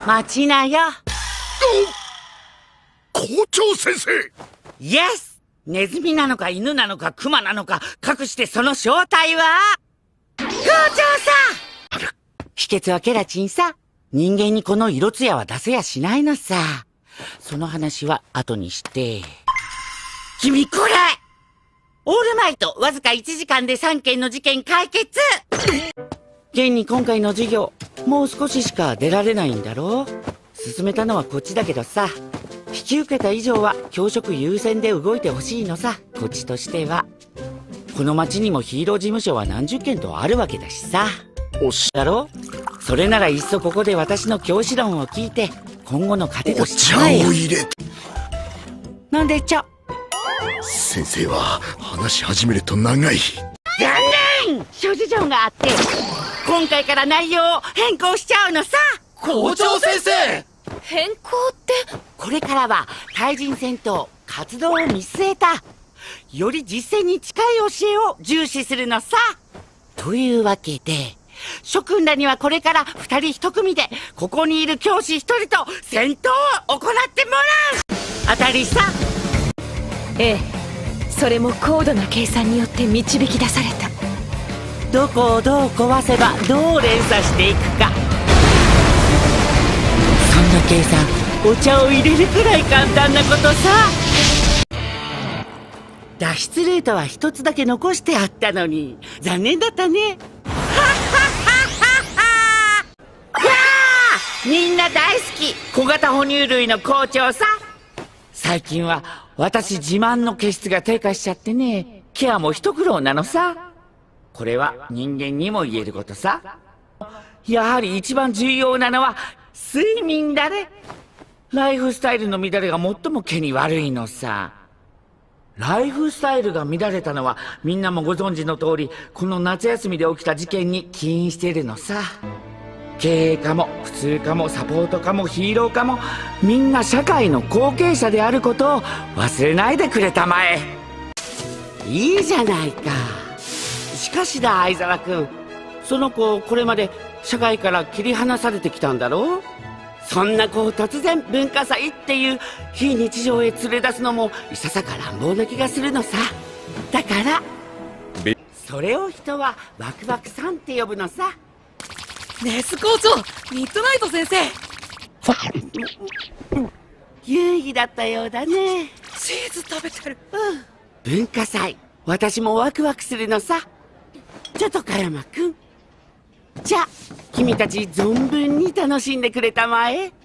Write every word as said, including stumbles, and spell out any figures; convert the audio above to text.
待ちなよ。 校長先生。 イエス。ネズミなのか犬なのかクマなのか、かくしてその正体は校長さ。秘訣はケラチンさ。人間にこの色艶は出せやしないのさ。その話は後にして。君これオールマイト、わずかいちじかんでさんけんの事件解決。現に今回の授業、もう少ししか出られないんだろう。進めたのはこっちだけどさ、引き受けた以上は教職優先で動いてほしいのさ、こっちとしては。この町にもヒーロー事務所は何十件とあるわけだしさ。 おっしだろ。それならいっそここで私の教師論を聞いて、今後の糧としてお茶を入れて。 なんでちゃ。 先生は話し始めると長い。 残念。諸事情があって今回から内容を変更しちゃうのさ。 校長先生。 変更ってこれからは対人戦闘活動を見据えたより実践に近い教えを重視するのさ。というわけで諸君らにはこれから二人一組でここにいる教師一人と戦闘を行ってもらう。当たりさ。 ええ、それも高度な計算によって導き出された。 どこをどう壊せばどう連鎖していくか。そんな計算お茶を入れるくらい簡単なことさ。脱出ルートは一つだけ残してあったのに残念だったね。みんな大好き小型哺乳類の校長さ。最近は私自慢の毛質が低下しちゃってね、ケアも一苦労なのさ。これは人間にも言えることさ。やはり一番重要なのは睡眠だね。ライフスタイルの乱れが最も毛に悪いのさ。ライフスタイルが乱れたのはみんなもご存知の通り、この夏休みで起きた事件に起因しているのさ。経営科も普通科もサポート科もヒーロー科もみんな社会の後継者であることを忘れないでくれたまえ。いいじゃないか。しかしだ相沢君、その子これまで社会から切り離されてきたんだろう。そんな子を突然文化祭っていう非日常へ連れ出すのもいささか乱暴な気がするのさ。だからそれを人はワクワクさんって呼ぶのさ。 ネス校長、ミッドナイト先生。 有意義だったようだね。 チーズ食べてる。 うん、文化祭私もワクワクするのさ。ちょっと加山くん、じゃあ君たち存分に楽しんでくれたまえ。